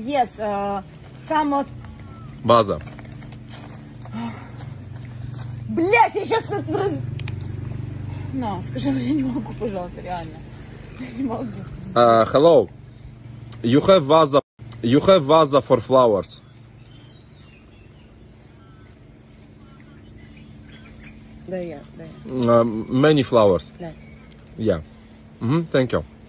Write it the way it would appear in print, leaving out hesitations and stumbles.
Yes, some of... База. Блять, я сейчас тут На, скажи, я не могу, пожалуйста, реально. Я не могу. Hello. You have vase. You have vase for flowers. Да, я. Many flowers. Да. Yeah. Thank you.